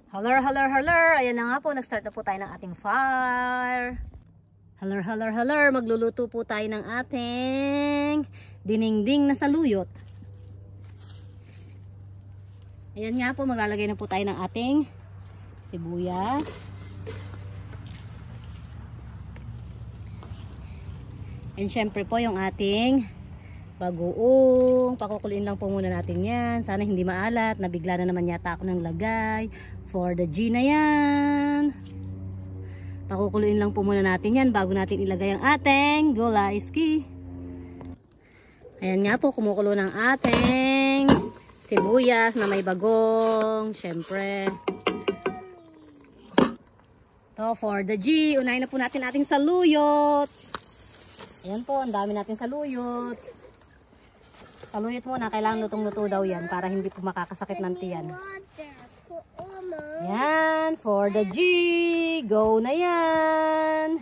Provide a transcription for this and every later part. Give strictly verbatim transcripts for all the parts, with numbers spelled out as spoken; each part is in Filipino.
Halar, halar, halar. Ayan na nga po, nag-start na po tayo ng ating fire. Halar, halar, halar. Magluluto po tayo ng ating dinengdeng na saluyot. Ayan nga po, maglalagay na po tayo ng ating sibuyas. And syempre po yung ating bagoong. Pakukuloyin lang po muna natin yan. Sana hindi maalat. Nabigla na naman yata ako ng lagay. For the G na yan. Pakukuloyin lang po muna natin yan bago natin ilagay ang ating gulay ski. Ayan nga po, kumukulo ng ating sibuyas na may bagong. Syempre. So for the G, unahin na po natin ating saluyot. Ayan po, ang dami natin saluyot. Saluyot muna, kailangan lutong-luto daw yan para hindi po makakasakit ng tiyan. Yan, for the G. Go na yan.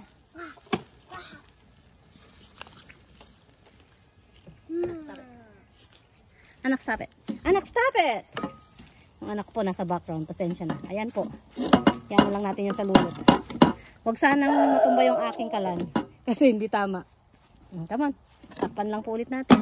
Anak, stop it. Anak, stop it. Ang anak po nasa background. Pasensya na. Ayan po. Yan lang natin yung saluyot. Huwag sanang matumba yung aking kalan. Kasi hindi tama. Come on. Takpan lang po ulit natin.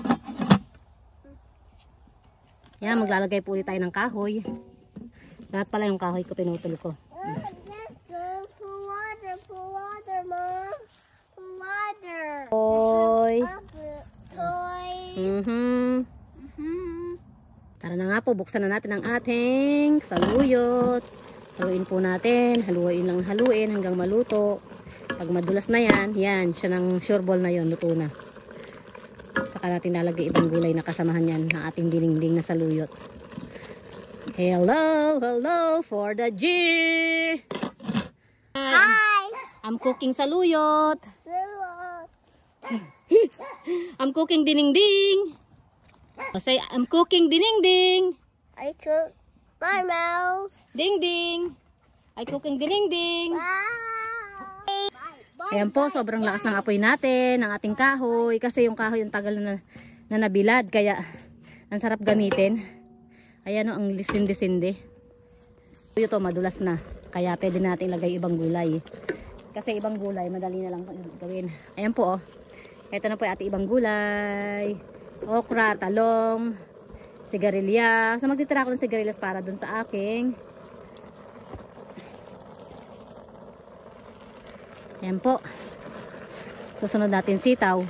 Yan, maglalagay po ulit tayo ng kahoy. Lahat pala yung kahoy ko, pinutol ko. Hmm. For water, for water, Mom. For water. Toy. Toy. Mm-hmm. Mm-hmm. Tara na nga po, buksan na natin ang ating saluyot. Haluin po natin. Haluin lang haluin hanggang maluto. Pag madulas na yan, yan, siya ng sure ball na yon, luto na. Saka natin lalagay ibang gulay na kasamahan yan ng ating dinengdeng na saluyot. Hello, hello for the G. Hi. I'm cooking saluyot. Saluyot. I'm cooking dinengdeng. Oh, say, I'm cooking dinengdeng. I cook my mouth. Ding ding. I cooking dinengdeng. Bye. Ayan po, sobrang lakas ng apoy natin, ng ating kahoy. Kasi yung kahoy yung tagal na, na nabilad. Kaya, ang sarap gamitin. Ayan o, ang lisindi-sindi. Ito, madulas na. Kaya pwede natin ilagay ibang gulay. Kasi ibang gulay, madali na lang gawin. Ayan po o. Ito na po yung ating ibang gulay. Okra, talong, sigarilya. So magtitira ko ng sigarilyas para dun sa aking. Ayan po. Susunod natin sitaw.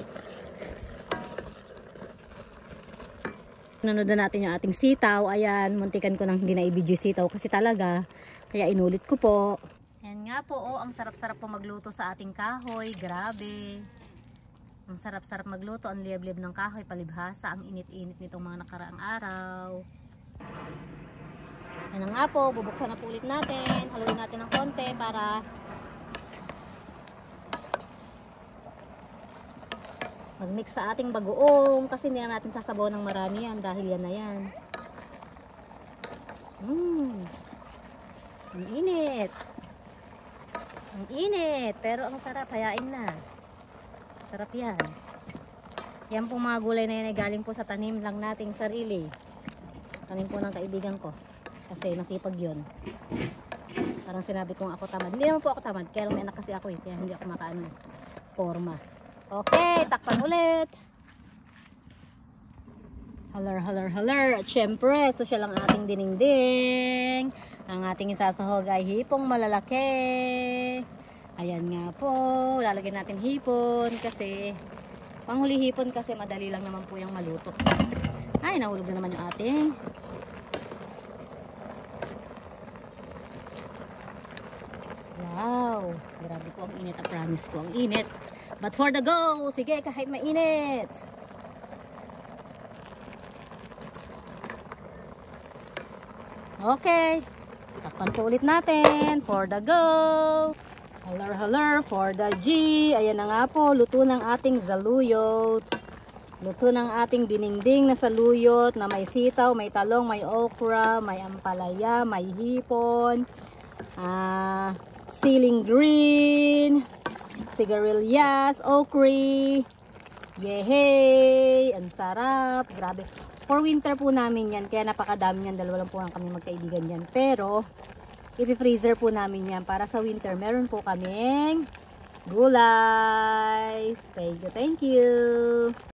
Nanood na natin yung ating sitaw. Ayan, muntikan ko nang hindi na i-video sitaw kasi talaga. Kaya inulit ko po. Ayan nga po, oh, ang sarap-sarap po magluto sa ating kahoy. Grabe. Ang sarap-sarap magluto. Ang liab-liab ng kahoy, palibhasa. Ang init-init nitong mga nakaraang araw. Ayan nga po, bubuksan na po ulit natin. Haluin natin ng konti para mag-mix sa ating bagoong kasi hindi na natin sasabaw ng marami yan dahil yan na yan. Mmm. Ang init. Ang init. Pero ang sarap. Hayain na. Sarap yan. Yan pong mga gulay na yan ay galing po sa tanim lang nating sarili. Tanim po ng kaibigan ko. Kasi nasipag yun. Parang sinabi kong ako tamad. Hindi naman po ako tamad. Kaya lang may anak kasi ako eh. Kaya hindi ako makaano. Forma. Okay, takpan ulit. Halar, halar, halar. At syempre, social ang ating dinengdeng. Ang ating isasahog ay hipong malalaki. Ayan nga po. Lalagyan natin hipon kasi panghuli hipon kasi madali lang naman po yung maluto. Ay, nahulog na naman yung ating. Wow. Grabe po ang init. I promise po ang init. But for the go, sige kahit mainit. Okay. Takpan po ulit natin. For the go. Halar, halar. For the G. Ayan na nga po. Luto ng ating saluyot. Luto ng ating dinengdeng na saluyot na may sitaw, may talong, may okra, may ampalaya, may hipon, ah, ceiling green, sigarilyas, okra. Yehey! Ang sarap. Grabe. For winter po namin yan. Kaya napakadami yan. Dalawa lang po lang kami magkaibigan yan. Pero, ipi-freezer po namin yan para sa winter. Meron po kaming gulay. Thank you, thank you.